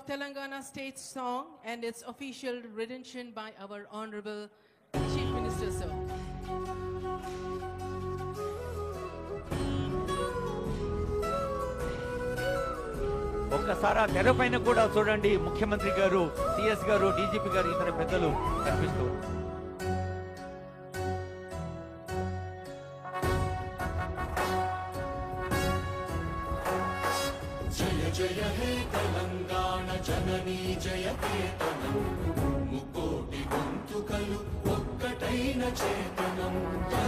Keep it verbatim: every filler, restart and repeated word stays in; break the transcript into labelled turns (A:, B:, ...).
A: Telangana state song and its official rendition by our Honorable Chief Minister, sir.
B: ఒక్కసారి తెర పైన కూడా చూడండి, ముఖ్యమంత్రి గారు, సిఎస్ గారు, డీజీపీ గారు, ఇతర పెద్దలు కనిపిస్తూ
C: జయ జయ హే తెలంగాణ జననీ జయకేతనం ముకోటి గొంతుకలు ఒక్కటైన చేతనం